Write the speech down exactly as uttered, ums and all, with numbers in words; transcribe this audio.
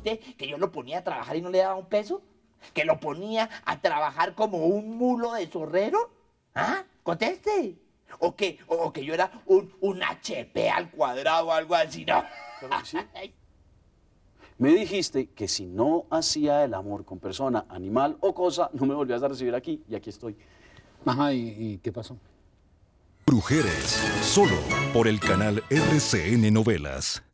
usted que yo lo ponía a trabajar y no le daba un peso? ¿Que lo ponía a trabajar como un mulo de zorrero? ¿Ah? Conteste. ¿O que, o que yo era un, un H P al cuadrado o algo así? No. Claro que sí. Me dijiste que si no hacía el amor con persona, animal o cosa, no me volvías a recibir aquí, y aquí estoy. Ajá, ¿y, y qué pasó? Brujeres, solo por el canal R C N Novelas.